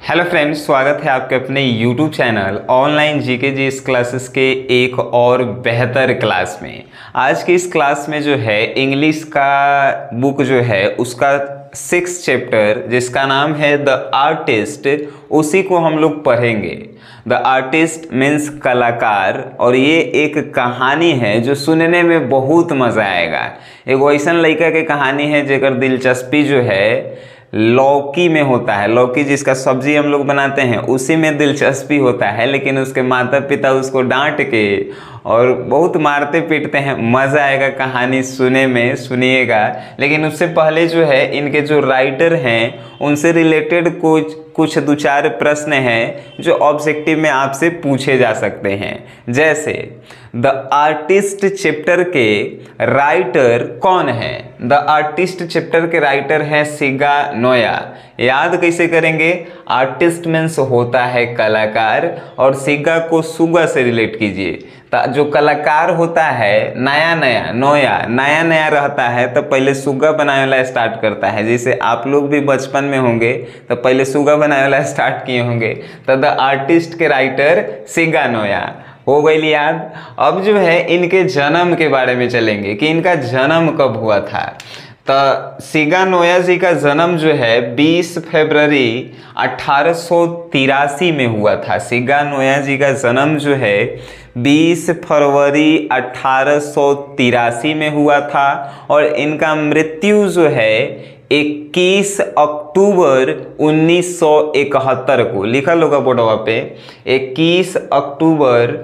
Hello friends, स्वागत है आपके अपने YouTube channel online GK GS classes के एक और बेहतर क्लास में। आज की इस क्लास में जो है इंग्लिश का बुक जो है उसका 6th चैप्टर जिसका नाम है द आर्टिस्ट, उसी को हम लोग पढ़ेंगे। द आर्टिस्ट मीन्स कलाकार, और ये एक कहानी है जो सुनने में बहुत मज़ा आएगा। एक वैसन लड़का की कहानी है जेकर दिलचस्पी जो है लौकी में होता है। लौकी जिसका सब्जी हम लोग बनाते हैं उसी में दिलचस्पी होता है, लेकिन उसके माता पिता उसको डांट के और बहुत मारते पीटते हैं। मज़ा आएगा कहानी सुने में, सुनिएगा। लेकिन उससे पहले जो है इनके जो राइटर हैं उनसे रिलेटेड कुछ दो चार प्रश्न हैं जो ऑब्जेक्टिव में आपसे पूछे जा सकते हैं। जैसे द आर्टिस्ट चैप्टर के राइटर कौन है? द आर्टिस्ट चैप्टर के राइटर हैं सिगा नोया। याद कैसे करेंगे? आर्टिस्ट मीन्स होता है कलाकार, और सिगा को सुगा से रिलेट कीजिए। जो कलाकार होता है नया नया रहता है तो पहले सुगा बनाने वाला स्टार्ट करता है। जैसे आप लोग भी बचपन में होंगे तो पहले सुगा बनाने वाला स्टार्ट किए होंगे। तो द आर्टिस्ट के राइटर सिगा नोया हो गई याद। अब जो है इनके जन्म के बारे में चलेंगे कि इनका जन्म कब हुआ था। तो सिगा नोया जी का जन्म जो है 20 फरवरी 1883 में हुआ था। सिगा नोया जी का जन्म जो है 20 फरवरी 1883 में हुआ था, और इनका मृत्यु जो है 21 अक्टूबर 1971 को, लिखा होगा बोर्डवा पे, 21 अक्टूबर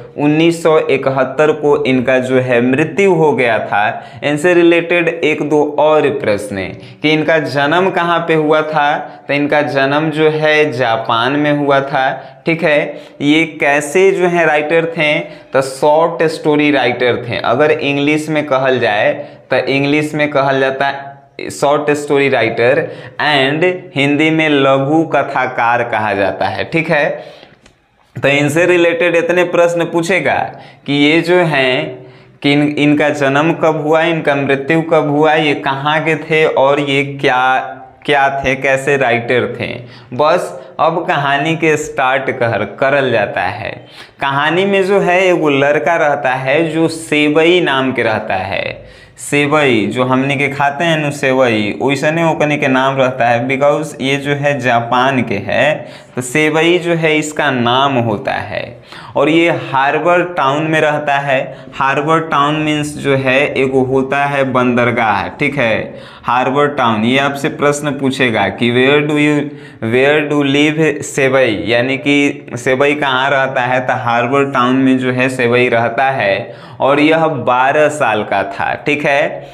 1971 को इनका जो है मृत्यु हो गया था। इनसे रिलेटेड एक दो और प्रश्न है कि इनका जन्म कहाँ पे हुआ था। तो इनका जन्म जो है जापान में हुआ था। ठीक है, ये कैसे जो है राइटर थे? तो शॉर्ट स्टोरी राइटर थे। अगर इंग्लिश में कहल जाए तो इंग्लिश में कहल जाता है short story writer, and Hindi में लघु कथाकार कहा जाता है। ठीक है, तो इनसे रिलेटेड इतने प्रश्न पूछेगा कि ये जो हैं कि इनका जन्म कब हुआ, इनका मृत्यु कब हुआ, ये कहाँ के थे, और ये क्या थे, कैसे राइटर थे। बस अब कहानी के स्टार्ट करल जाता है। कहानी में जो है एगो लड़का रहता है जो सेवई नाम के रहता है। सेवई जो हमने के खाते हैं न, सेवई वैसने ओकने के नाम रहता है। बिकॉज ये जो है जापान के है, तो सेवई जो है इसका नाम होता है, और ये हार्बर टाउन में रहता है। हार्बर टाउन मीन्स जो है एगो होता है बंदरगाह। ठीक है, हार्बर टाउन। ये आपसे प्रश्न पूछेगा कि वेयर डू लिव सेवई, यानी कि सेवई कहाँ रहता है। तो हार्बर टाउन में जो है सेवई रहता है, और यह 12 साल का था। ठीक है,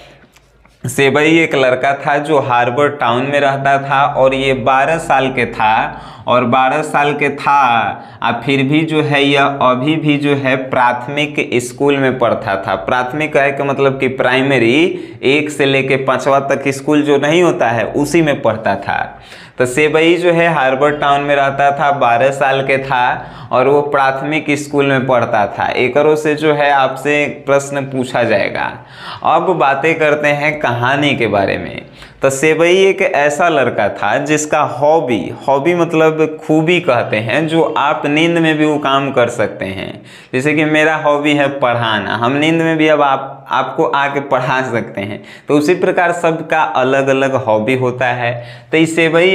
सेवई एक लड़का था जो हार्बर टाउन में रहता था, और ये 12 साल के था, और 12 साल के था फिर भी जो है यह अभी भी जो है प्राथमिक स्कूल में पढ़ता था। प्राथमिक है का मतलब कि प्राइमरी 1 से लेके 5वां तक स्कूल जो नहीं होता है उसी में पढ़ता था। तो सेवई जो है हार्बर टाउन में रहता था, 12 साल के था, और वो प्राथमिक स्कूल में पढ़ता था। एकरों से जो है आपसे प्रश्न पूछा जाएगा। अब बातें करते हैं कहानी के बारे में। तो सेवई एक ऐसा लड़का था जिसका हॉबी मतलब खूबी कहते हैं, जो आप नींद में भी वो काम कर सकते हैं। जैसे कि मेरा हॉबी है पढ़ाना, हम नींद में भी अब आपको आके पढ़ा सकते हैं। तो उसी प्रकार सबका अलग अलग हॉबी होता है। तो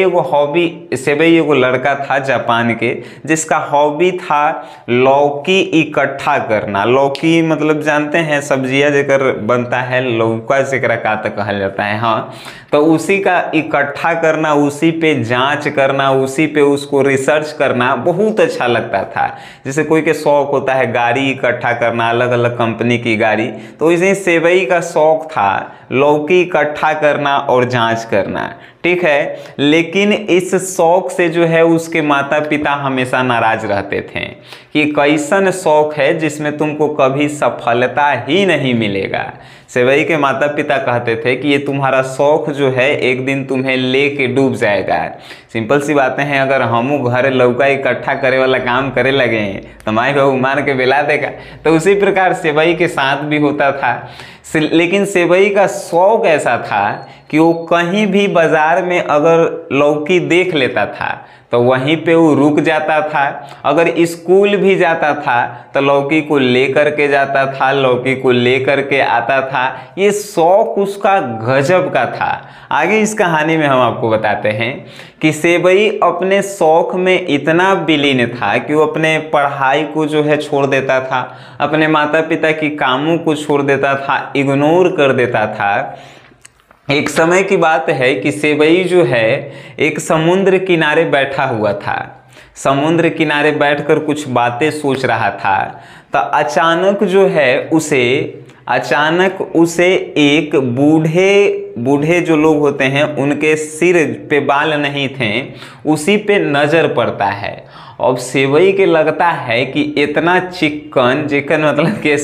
सेवई एगो लड़का था जापान के, जिसका हॉबी था लौकी इकट्ठा करना। लौकी मतलब जानते हैं सब्जियां जेकर बनता है, लौका जेकरा का तो कहल जाता है। हाँ, तो उसी का इकट्ठा करना, उसी पे जांच करना, उसी पे उसको रिसर्च करना बहुत अच्छा लगता था। जैसे कोई के शौक होता है गाड़ी इकट्ठा करना, अलग अलग कंपनी की गाड़ी, तो इसे सेवई का शौक था लौकी इकट्ठा करना और जांच करना। ठीक है, लेकिन इस शौक से जो है उसके माता पिता हमेशा नाराज रहते थे कि कैसन शौक है जिसमें तुमको कभी सफलता ही नहीं मिलेगा। सेवई के माता पिता कहते थे कि ये तुम्हारा शौक जो है एक दिन तुम्हें लेके डूब जाएगा। सिंपल सी बातें हैं, अगर हमू घर लौका इकट्ठा करे वाला काम करे लगे तो माई बहू मार के बेला देगा। तो उसी प्रकार सेवई के साथ भी होता था। लेकिन सेवई का शौक ऐसा था कि वो कहीं भी बाजार में अगर लौकी देख लेता था तो वहीं पे वो रुक जाता था। अगर स्कूल भी जाता था तो लौकी को लेकर के जाता था, लौकी को लेकर के आता था। ये शौक उसका गजब का था। आगे इस कहानी में हम आपको बताते हैं कि सेबई अपने शौक में इतना विलीन था कि वो अपने पढ़ाई को जो है छोड़ देता था, अपने माता पिता की कामों को छोड़ देता था, इग्नोर कर देता था। एक समय की बात है कि सेबई जो है एक समुद्र किनारे बैठा हुआ था। समुद्र किनारे बैठकर कुछ बातें सोच रहा था। तो अचानक उसे एक बूढ़े जो लोग होते हैं उनके सिर पे बाल नहीं थे, उसी पे नजर पड़ता है। अब सेवई के लगता है कि इतना चिकन मतलब कि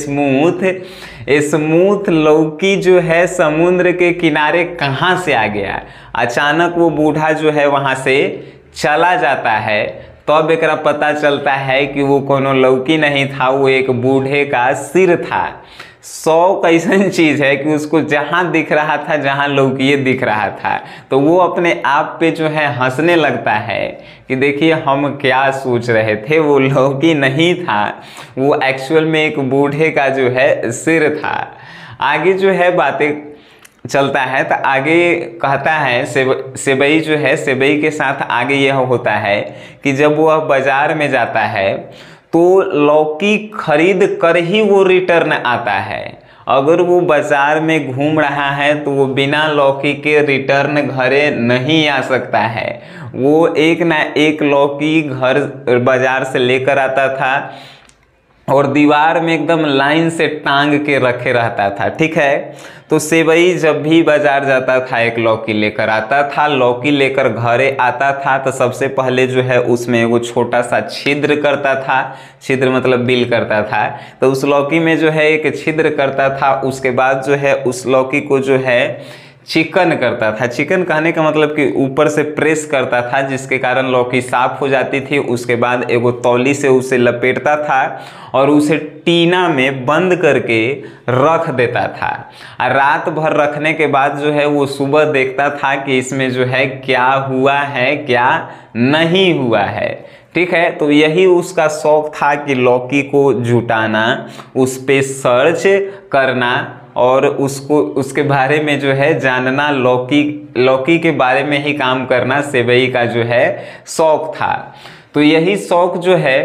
स्मूथ लौकी जो है समुद्र के किनारे कहाँ से आ गया। अचानक वो बूढ़ा जो है वहाँ से चला जाता है, तब एकरा पता चलता है कि वो कोनो लौकी नहीं था, वो एक बूढ़े का सिर था। शौक ऐसी चीज़ है कि उसको जहाँ दिख रहा था, जहाँ लौकी दिख रहा था, तो वो अपने आप पे जो है हंसने लगता है कि देखिए हम क्या सोच रहे थे, वो लौकी नहीं था, वो एक्चुअल में एक बूढ़े का जो है सिर था। आगे जो है बातें चलता है तो आगे कहता है सेबई जो है, सेबई के साथ आगे यह होता है कि जब वह बाजार में जाता है तो लौकी खरीद कर ही वो रिटर्न आता है। अगर वो बाजार में घूम रहा है तो वो बिना लौकी के रिटर्न घरे नहीं आ सकता है। वो एक ना एक लौकी घर बाजार से लेकर आता था और दीवार में एकदम लाइन से टांग के रखे रहता था। ठीक है, तो सेवई जब भी बाजार जाता था एक लौकी लेकर आता था। लौकी लेकर घरे आता था तो सबसे पहले जो है उसमें वो छोटा सा छिद्र करता था, छिद्र मतलब बिल करता था। तो उस लौकी में जो है एक छिद्र करता था। उसके बाद जो है उस लौकी को जो है चिकन करता था। चिकन कहने का मतलब कि ऊपर से प्रेस करता था, जिसके कारण लौकी साफ हो जाती थी। उसके बाद एगो तौली से उसे लपेटता था और उसे टीना में बंद करके रख देता था। और रात भर रखने के बाद जो है वो सुबह देखता था कि इसमें जो है क्या हुआ है क्या नहीं हुआ है। ठीक है, तो यही उसका शौक था कि लौकी को जुटाना, उस पे सर्च करना और उसके बारे में जो है जानना, लौकी के बारे में ही काम करना सेवई का जो है शौक था। तो यही शौक जो है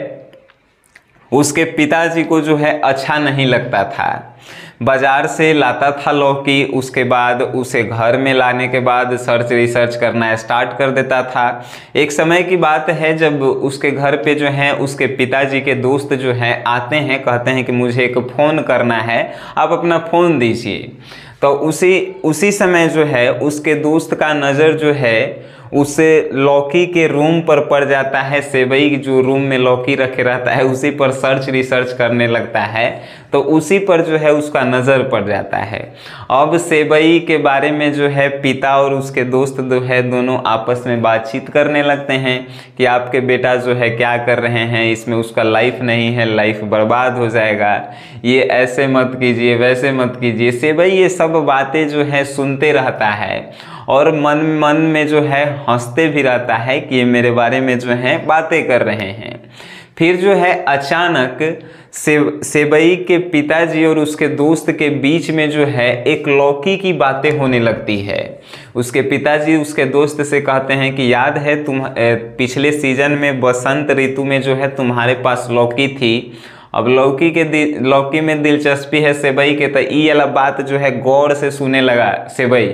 उसके पिताजी को जो है अच्छा नहीं लगता था। बाजार से लाता था लौकी, उसके बाद उसे घर में लाने के बाद रिसर्च करना स्टार्ट कर देता था। एक समय की बात है जब उसके घर पे जो है उसके पिताजी के दोस्त जो हैं आते हैं, कहते हैं कि मुझे एक फ़ोन करना है, आप अपना फ़ोन दीजिए। तो उसी समय जो है उसके दोस्त का नज़र जो है उसे लौकी के रूम पर पड़ जाता है। सेवई जो रूम में लौकी रखे रहता है उसी पर रिसर्च करने लगता है, तो उसी पर जो है उसका नज़र पड़ जाता है। अब सेवई के बारे में जो है पिता और उसके दोस्त जो है दोनों आपस में बातचीत करने लगते हैं कि आपके बेटा जो है क्या कर रहे हैं, इसमें उसका लाइफ नहीं है, लाइफ बर्बाद हो जाएगा, ये ऐसे मत कीजिए वैसे मत कीजिए। सेवई ये सब बातें जो है सुनते रहता है और मन में जो है हंसते भी रहता है कि ये मेरे बारे में जो है बातें कर रहे हैं। फिर जो है अचानक सेवई के पिताजी और उसके दोस्त के बीच में जो है एक लौकी की बातें होने लगती है। उसके पिताजी उसके दोस्त से कहते हैं कि याद है तुम पिछले सीजन में बसंत ऋतु में जो है तुम्हारे पास लौकी थी। अब लौकी में दिलचस्पी है सेवई के, तो ये वाला बात जो है गौर से सुनने लगा सेवई,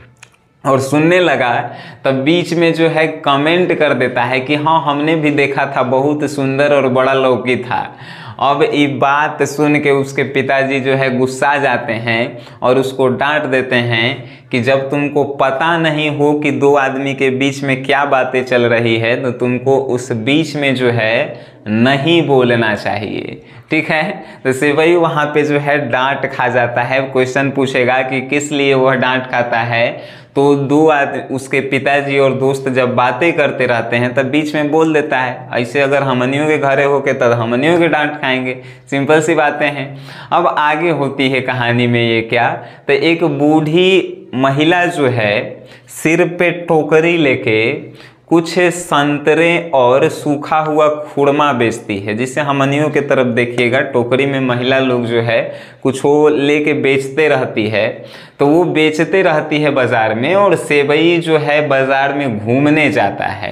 और सुनने लगा तब बीच में जो है कमेंट कर देता है कि हाँ हमने भी देखा था, बहुत सुंदर और बड़ा लौकी था। अब ये बात सुन के उसके पिताजी जो है गुस्सा जाते हैं और उसको डांट देते हैं कि जब तुमको पता नहीं हो कि दो आदमी के बीच में क्या बातें चल रही है तो तुमको उस बीच में जो है नहीं बोलना चाहिए। ठीक है, तो सेवई वहाँ पे जो है डांट खा जाता है। क्वेश्चन पूछेगा कि किस लिए वह डांट खाता है, तो उसके पिताजी और दोस्त जब बातें करते रहते हैं तब बीच में बोल देता है, ऐसे अगर हमनियों के घरे होके तब हमनियों के डांट खाएंगे। सिंपल सी बातें हैं। अब आगे होती है कहानी में ये क्या, तो एक बूढ़ी महिला जो है सिर पे टोकरी लेके कुछ संतरे और सूखा हुआ खुरमा बेचती है। जिससे हमनियों के तरफ देखिएगा, टोकरी में महिला लोग जो है कुछ वो लेके बेचते रहती है, तो वो बेचते रहती है बाजार में। और सेवई जो है बाजार में घूमने जाता है,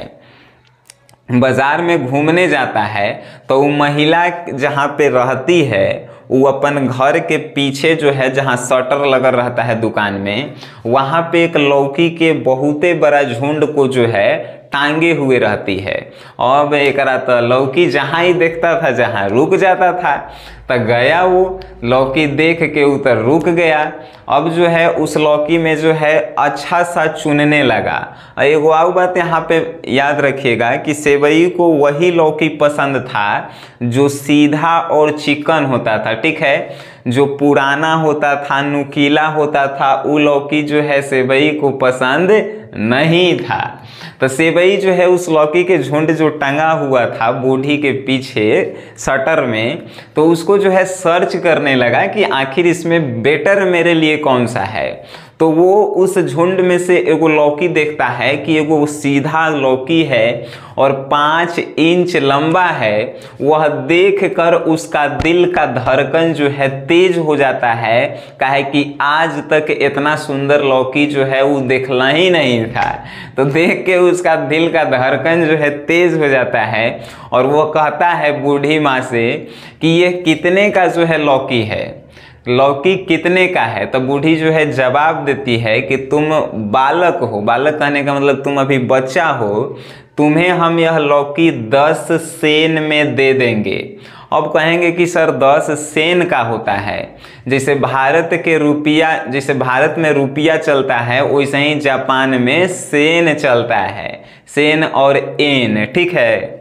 बाजार में घूमने जाता है, तो वो महिला जहाँ पे रहती है वो अपन घर के पीछे जो है जहाँ शटर लगा रहता है दुकान में, वहाँ पे एक लौकी के बहुते बड़ा झुंड को जो है टांगे हुए रहती है। अब एक तो लौकी जहाँ ही देखता था जहाँ रुक जाता था, तो गया वो लौकी देख के उधर रुक गया। अब जो है उस लौकी में जो है अच्छा सा चुनने लगा। एगो और बात यहाँ पे याद रखिएगा कि सेवई को वही लौकी पसंद था जो सीधा और चिकन होता था, ठीक है। जो पुराना होता था, नुकीला होता था, वो लौकी जो है सेवई को पसंद नहीं था। तो सेवई जो है उस लौकी के झुंड जो टंगा हुआ था बूढ़ी के पीछे शटर में, तो उसको जो है सर्च करने लगा कि आखिर इसमें बेटर मेरे लिए कौन सा है। तो वो उस झुंड में से एगो लौकी देखता है कि एगो सीधा लौकी है और 5 इंच लंबा है। वह देखकर उसका दिल का धड़कन जो है तेज हो जाता है, काहे कि आज तक इतना सुंदर लौकी जो है वो देखना ही नहीं था। तो देख के उसका दिल का धड़कन जो है तेज हो जाता है और वो कहता है बूढ़ी माँ से कि ये कितने का जो है लौकी है, लौकी कितने का है। तो बूढ़ी जो है जवाब देती है कि तुम बालक हो, बालक कहने का मतलब तुम अभी बच्चा हो, तुम्हें हम यह लौकी 10 सेन में दे देंगे। अब कहेंगे कि सर 10 सेन का होता है, जैसे भारत के रुपया, जैसे भारत में रुपया चलता है वैसे ही जापान में सेन चलता है, सेन और एन, ठीक है।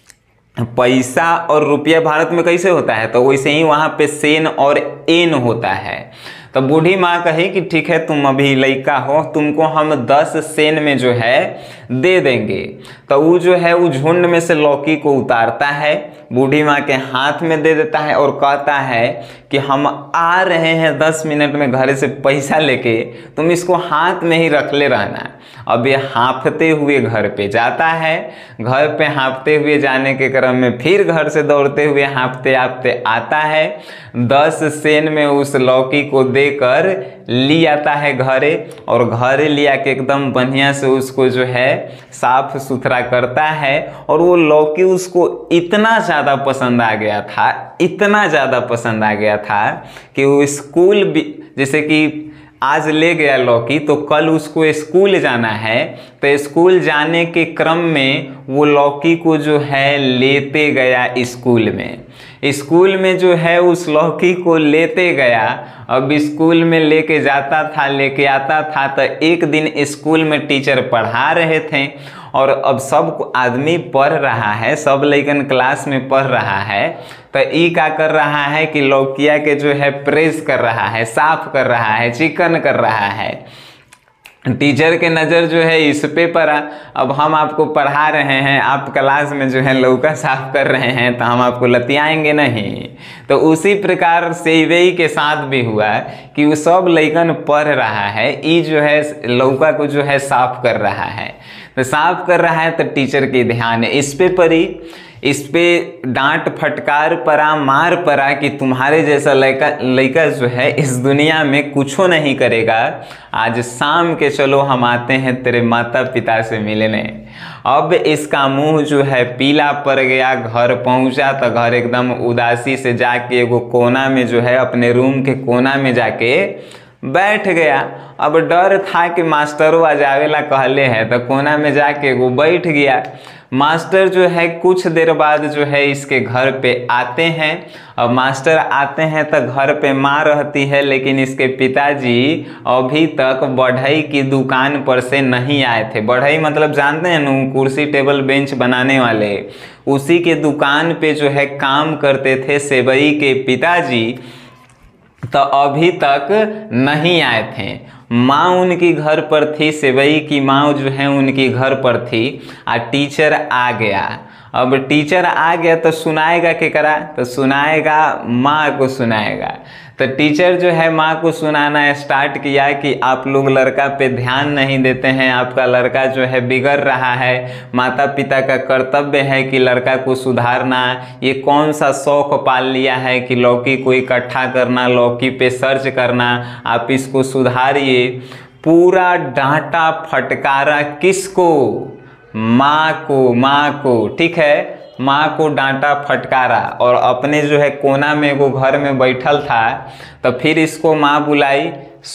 पैसा और रुपया भारत में कैसे होता है, तो वैसे ही वहाँ पे सेन और एन होता है। तो बूढ़ी माँ कही कि ठीक है तुम अभी लड़का हो, तुमको हम 10 सेन में जो है दे देंगे। तो वो जो है वो झुंड में से लौकी को उतारता है, बूढ़ी माँ के हाथ में दे देता है और कहता है कि हम आ रहे हैं 10 मिनट में घर से पैसा लेके, तुम इसको हाथ में ही रख ले रहना। अब ये हाँफते हुए घर पे जाता है, घर पे हाँफते हुए जाने के क्रम में फिर घर से दौड़ते हुए हाँफते हाँफते आता है, 10 सेन में उस लौकी को देकर ले आता है घरे, और घरे ले आके एकदम बढ़िया से उसको जो है साफ सुथरा करता है। और वो लौकी उसको इतना ज़्यादा पसंद आ गया था, इतना ज़्यादा पसंद आ गया था कि वो स्कूल भी, जैसे कि आज ले गया लौकी तो कल उसको स्कूल जाना है, तो स्कूल जाने के क्रम में वो लौकी को जो है लेते गया स्कूल में, स्कूल में जो है उस लौकी को लेते गया। अब स्कूल में लेके जाता था, लेके आता था, तो एक दिन स्कूल में टीचर पढ़ा रहे थे और अब सब आदमी पढ़ रहा है, सब लइकन क्लास में पढ़ रहा है। तो ई क्या कर रहा है कि लौकिया के जो है प्रेस कर रहा है, साफ कर रहा है, चिकन कर रहा है। टीचर के नज़र जो है इस पे पड़ा। अब हम आपको पढ़ा रहे हैं, आप क्लास में जो है लौका साफ कर रहे हैं, तो हम आपको लतियाएंगे नहीं। तो उसी प्रकार सेवई के साथ भी हुआ कि वो सब लइकन पढ़ रहा है, ई जो है लौका को जो है साफ कर रहा है। तो साफ कर रहा है तो टीचर के ध्यान इस पे पड़ी, इस पे डांट फटकार पड़ा, मार पड़ा कि तुम्हारे जैसा लड़का जो है इस दुनिया में कुछो नहीं करेगा। आज शाम के चलो हम आते हैं तेरे माता पिता से मिलने। अब इसका मुंह जो है पीला पड़ गया। घर पहुंचा तो घर एकदम उदासी से जाके एगो कोना में जो है अपने रूम के कोना में जाके बैठ गया। अब डर था कि मास्टरों आ जावेला कहले हैं, तो कोना में जाके वो बैठ गया। मास्टर जो है कुछ देर बाद जो है इसके घर पे आते हैं। अब मास्टर आते हैं तो घर पे माँ रहती है, लेकिन इसके पिताजी अभी तक बढ़ई की दुकान पर से नहीं आए थे। बढ़ई मतलब जानते हैं ना, कुर्सी टेबल बेंच बनाने वाले, उसी के दुकान पे जो है काम करते थे सेवई के पिताजी, तो अभी तक नहीं आए थे। माँ उनकी घर पर थी, सेवई की माँ जो है उनकी घर पर थी। टीचर आ गया। अब टीचर आ गया तो सुनाएगा केकरा, तो सुनाएगा माँ को सुनाएगा। तो टीचर जो है माँ को सुनाना स्टार्ट किया कि आप लोग लड़का पे ध्यान नहीं देते हैं, आपका लड़का जो है बिगड़ रहा है, माता पिता का कर्तव्य है कि लड़का को सुधारना। ये कौन सा शौक पाल लिया है कि लौकी को इकट्ठा करना, लौकी पे सर्च करना, आप इसको सुधारिए। पूरा डांटा फटकारा किसको? माँ को, माँ को, ठीक है, माँ को डांटा फटकारा। और अपने जो है कोना में वो घर में बैठल था, तो फिर इसको माँ बुलाई,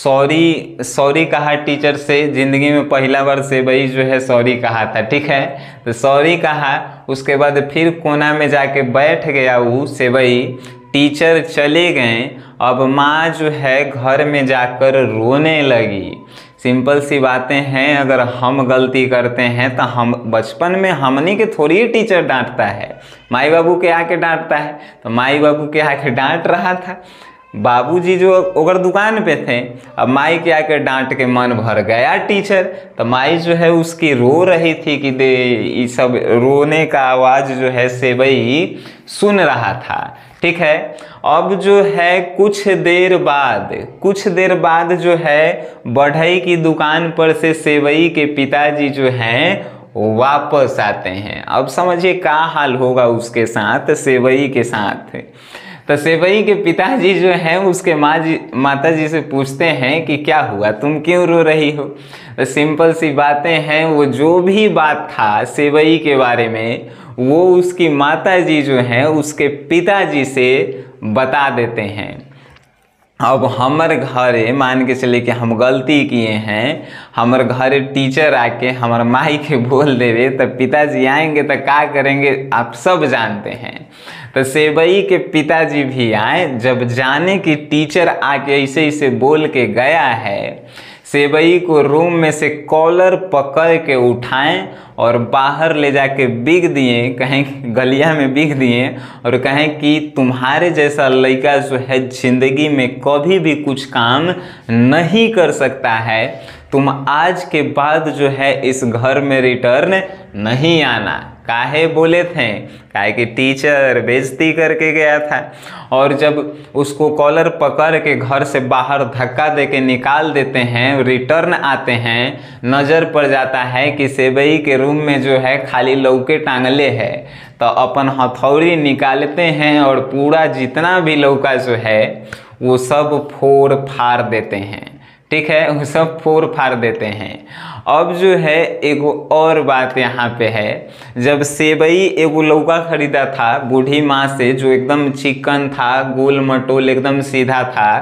सॉरी कहा टीचर से। ज़िंदगी में पहला बार सेवई जो है सॉरी कहा था, ठीक है, तो सॉरी कहा। उसके बाद फिर कोना में जाके बैठ गया वो सेवई। टीचर चले गए, अब माँ जो है घर में जाकर रोने लगी। सिंपल सी बातें हैं, अगर हम गलती करते हैं तो हम बचपन में हमनी के थोड़ी टीचर डांटता है, माई बाबू के आके डांटता है। तो माई बाबू के आके डांट रहा था, बाबूजी जो अगर दुकान पे थे, अब माई के आके डांट के मन भर गया टीचर। तो माई जो है उसकी रो रही थी कि दे, ये सब रोने का आवाज़ जो है सेवई सुन रहा था, ठीक है। अब जो है कुछ देर बाद जो है बढ़ई की दुकान पर से सेवई के पिताजी जो हैं वापस आते हैं। अब समझिए क्या हाल होगा उसके साथ, सेवई के साथ। तो सेवई के पिताजी जो हैं उसके माता जी से पूछते हैं कि क्या हुआ, तुम क्यों रो रही हो। तो सिंपल सी बातें हैं, वो जो भी बात था सेवई के बारे में वो उसकी माता जी जो हैं उसके पिताजी से बता देते हैं। अब हमारे घरे मान के चले कि हम गलती किए हैं, हमारे घरे टीचर आके हमारे माई के बोल देवे तो पिताजी आएंगे तो क्या करेंगे आप सब जानते हैं। तो सेवई के पिताजी भी आए, जब जाने कि टीचर आके ऐसे ऐसे बोल के गया है, सेवई को रूम में से कॉलर पकड़ के उठाएं और बाहर ले जाके बिग दिए, कहें गलिया में बिग दिए और कहें कि तुम्हारे जैसा लड़का जो है जिंदगी में कभी भी कुछ काम नहीं कर सकता है, तुम आज के बाद जो है इस घर में रिटर्न नहीं आना। काहे बोले थे? काहे कि टीचर बेइज्जती करके गया था। और जब उसको कॉलर पकड़ के घर से बाहर धक्का दे के निकाल देते हैं, रिटर्न आते हैं, नज़र पड़ जाता है कि सेवई के रूम में जो है खाली लौके टांगले है। तो अपन हथौड़ी निकालते हैं और पूरा जितना भी लौका जो है वो सब फोड़ फाड़ देते हैं, ठीक है, वो सब फोड़ फाड़ देते हैं। अब जो है एगो और बात यहाँ पे है, जब सेवई एगो लौका खरीदा था बूढ़ी माँ से जो एकदम चिकन था, गोल मटोल एकदम सीधा था,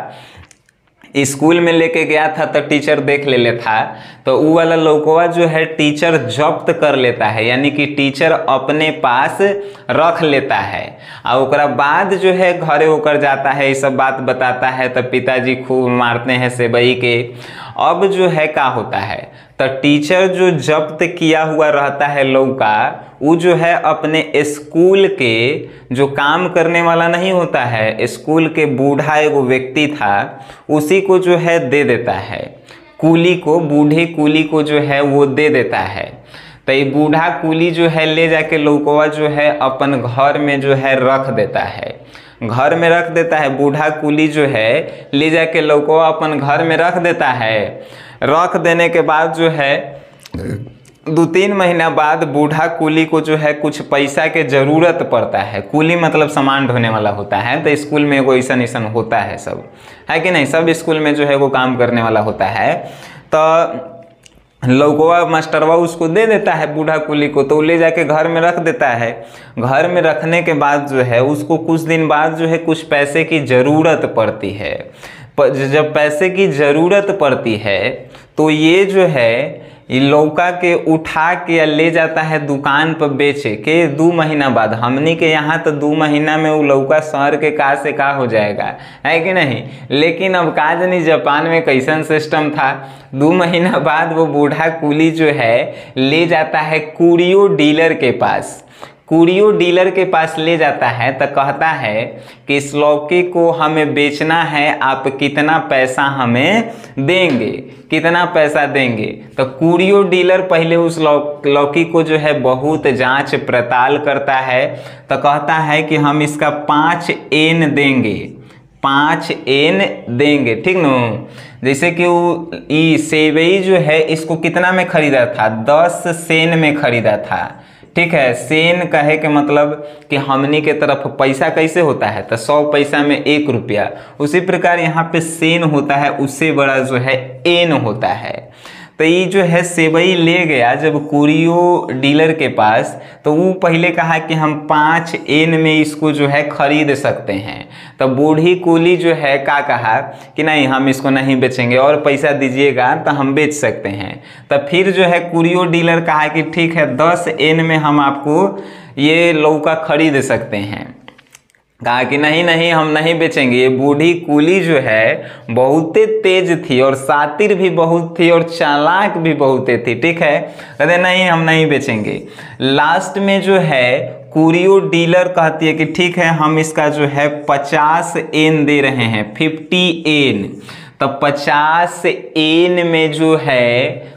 स्कूल में लेके गया था तो टीचर देख ले था, तो वो वाला लौकवा जो है टीचर जब्त कर लेता है, यानी कि टीचर अपने पास रख लेता है। और उसके बाद जो है घरे होकर जाता है, ये सब बात बताता है, तो पिताजी खूब मारते हैं सेवई के। अब जो है क्या होता है, तो टीचर जो जब्त किया हुआ रहता है लौका, वो जो है अपने स्कूल के जो काम करने वाला नहीं होता है, स्कूल के बूढ़ा एगो व्यक्ति था, उसी को जो है दे देता है, कूली को, बूढ़े कूली को जो है वो दे देता है। तो ये बूढ़ा कूली जो है ले जाके लौकवा जो है अपन घर में जो है रख देता है, घर में रख देता है। बूढ़ा कूली जो है ले जाके लौकवा अपन घर में रख देता है। रख देने के बाद जो है 2-3 महीना बाद बूढ़ा कूली को जो है कुछ पैसा के ज़रूरत पड़ता है। कूली मतलब सामान ढोने वाला होता है, तो स्कूल में वो ऐसा होता है, सब है कि नहीं, सब स्कूल में जो है वो काम करने वाला होता है। तो लौकवा मास्टरवा उसको दे देता है बूढ़ा कूली को, तो वो ले जाके घर में रख देता है। घर में रखने के बाद जो है उसको कुछ दिन बाद जो है कुछ पैसे की ज़रूरत पड़ती है। जब पैसे की ज़रूरत पड़ती है तो ये जो है ये लौका के उठा के ले जाता है दुकान पर बेचे के। 2 महीना बाद, हमनी के यहाँ तो 2 महीना में वो लौका शहर के का से का हो जाएगा, है कि नहीं। लेकिन अब का जानी जापान में कैसन सिस्टम था, 2 महीना बाद वो बूढ़ा कूली जो है ले जाता है कुरियो डीलर के पास। कुरियो डीलर के पास ले जाता है तो कहता है कि इस लौकी को हमें बेचना है, आप कितना पैसा हमें देंगे, कितना पैसा देंगे। तो कुरियो डीलर पहले उस लौकी को जो है बहुत जांच पड़ताल करता है, तो कहता है कि हम इसका 5 एन देंगे, 5n देंगे, ठीक न। जैसे कि वो सेवई जो है इसको कितना में खरीदा था, 10 सेन में खरीदा था, ठीक है। सेन कहे के मतलब कि हमनी के तरफ पैसा कैसे होता है, तो 100 पैसा में 1 रुपया, उसी प्रकार यहाँ पे सेन होता है, उससे बड़ा जो है एन होता है। तो ये जो है सेवई ले गया जब कुरियो डीलर के पास, तो वो पहले कहा कि हम 5n में इसको जो है खरीद सकते हैं। तो बूढ़ी कुली जो है का कहा कि नहीं, हम इसको नहीं बेचेंगे, और पैसा दीजिएगा तो हम बेच सकते हैं। तो फिर जो है कुरियो डीलर कहा कि ठीक है 10n में हम आपको ये लौका खरीद सकते हैं। कहा कि नहीं नहीं, हम नहीं बेचेंगे। ये बूढ़ी कुली जो है बहुत तेज थी और शातिर भी बहुत थी और चालाक भी बहुत थी, ठीक है। कहते नहीं, हम नहीं बेचेंगे। लास्ट में जो है कुरियो डीलर कहती है कि ठीक है, हम इसका जो है 50n दे रहे हैं, 50n। तो 50n में जो है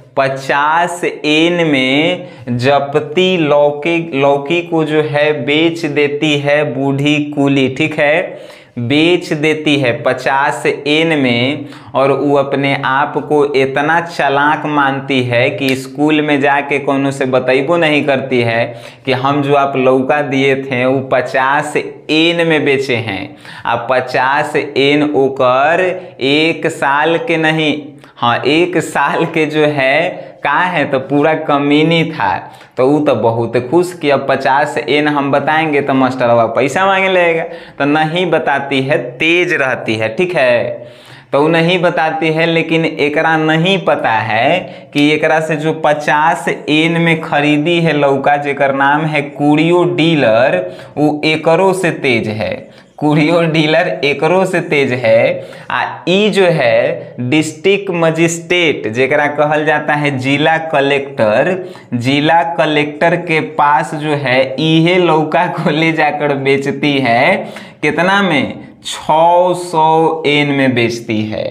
50n में जपती लौकी को जो है बेच देती है बूढ़ी कुली, ठीक है, बेच देती है 50n में। और वो अपने आप को इतना चालाक मानती है कि स्कूल में जाके कोनो से बतैबो नहीं करती है कि हम जो आप लौका दिए थे वो 50n में बेचे हैं। अब 50n ओकर 1 साल के नहीं, हाँ 1 साल के जो है का है, तो पूरा कमीनी था। तो वो तो बहुत खुश कि अब 50n हम बताएंगे तो मास्टरवा पैसा मांगे लगेगा। तो नहीं बताती है, तेज रहती है, ठीक है। तो वो नहीं बताती है, लेकिन एकरा नहीं पता है कि एकरा से जो 50n में खरीदी है लौका, जेकर नाम है कुरियो डीलर, वो एकरों से तेज है। कुरियो डीलर एकरों से तेज है। ई जो है डिस्ट्रिक्ट मजिस्ट्रेट जेकरा कहल जाता है जिला कलेक्टर, जिला कलेक्टर के पास जो है इहे लौका को ले जाकर बेचती है। कितना में, 600n में बेचती है।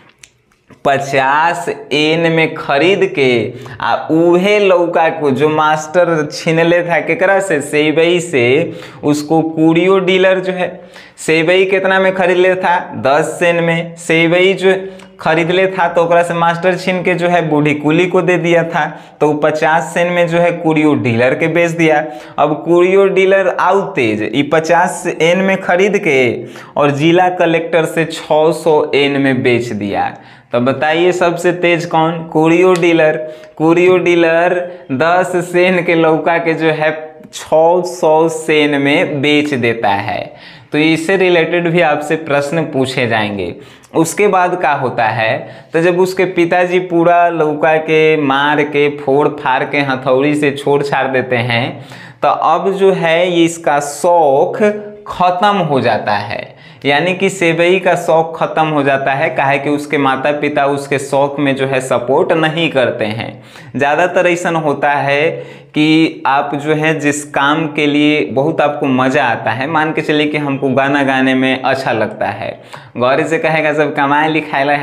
50n में खरीद के उहे लौका को जो मास्टर छीनले था केकरा से, सेवई से, उसको कुरियो डीलर जो है सेवई कितना में खरीद ले था, 10 सेन में सेवई जो खरीद ले था। तो ओकरा से मास्टर छीन के जो है बूढ़ी कुली को दे दिया था। तो 50 सेन में जो है कुरियो डीलर के बेच दिया। अब कुरियो डीलर आउ तेज, ये 50n में खरीद के और जिला कलेक्टर से 600n में बेच दिया। तो बताइए सबसे तेज कौन, कुरियो डीलर। कुरियो डीलर 10 सेन के लौका के जो है 600 सेन में बेच देता है। तो इससे रिलेटेड भी आपसे प्रश्न पूछे जाएंगे। उसके बाद क्या होता है, तो जब उसके पिताजी पूरा लौका के मार के फोड़ फाड़ के हथौड़ी से छोड़ छाड़ देते हैं, तो अब जो है ये इसका शौक खत्म हो जाता है। यानी कि सेवई का शौक खत्म हो जाता है, काहे कि उसके माता पिता उसके शौक में जो है सपोर्ट नहीं करते हैं। ज़्यादातर ऐसा होता है कि आप जो है जिस काम के लिए बहुत आपको मज़ा आता है, मान के चलिए कि हमको गाना गाने में अच्छा लगता है, गौरी से कहेगा सब कमाए लिखाए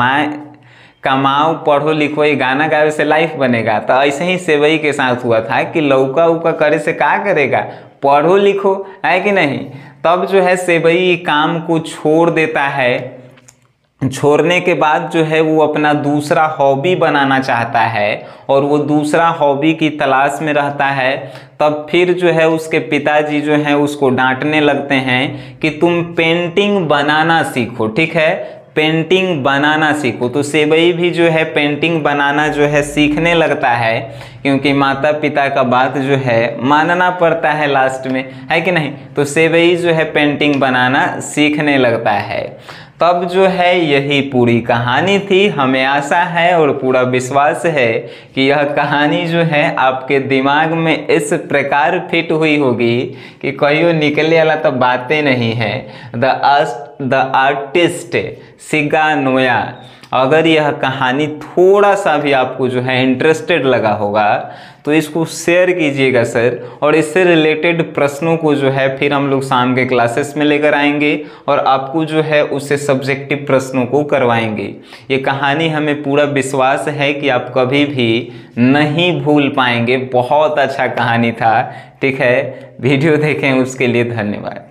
कमाओ पढ़ो लिखो, ये गाना गावे से लाइफ बनेगा। तो ऐसे ही सेवई के साथ हुआ था कि लौका उका करे से क्या करेगा, पढ़ो लिखो, है कि नहीं। तब जो है सेवई काम को छोड़ देता है। छोड़ने के बाद जो है वो अपना दूसरा हॉबी बनाना चाहता है और वो दूसरा हॉबी की तलाश में रहता है। तब फिर जो है उसके पिताजी जो हैं उसको डांटने लगते हैं कि तुम पेंटिंग बनाना सीखो, ठीक है, पेंटिंग बनाना सीखो। तो सेवई भी जो है पेंटिंग बनाना जो है सीखने लगता है, क्योंकि माता पिता का बात जो है मानना पड़ता है लास्ट में, है कि नहीं। तो सेवई जो है पेंटिंग बनाना सीखने लगता है। तब जो है यही पूरी कहानी थी। हमें आशा है और पूरा विश्वास है कि यह कहानी जो है आपके दिमाग में इस प्रकार फिट हुई होगी कि कहियो निकले वाला तो बातें नहीं है। The artist Shiga Naoya. अगर यह कहानी थोड़ा सा भी आपको जो है इंटरेस्टेड लगा होगा तो इसको शेयर कीजिएगा सर, और इससे रिलेटेड प्रश्नों को जो है फिर हम लोग शाम के क्लासेस में लेकर आएंगे और आपको जो है उससे सब्जेक्टिव प्रश्नों को करवाएंगे। ये कहानी हमें पूरा विश्वास है कि आप कभी भी नहीं भूल पाएंगे। बहुत अच्छा कहानी था, ठीक है। वीडियो देखें उसके लिए धन्यवाद।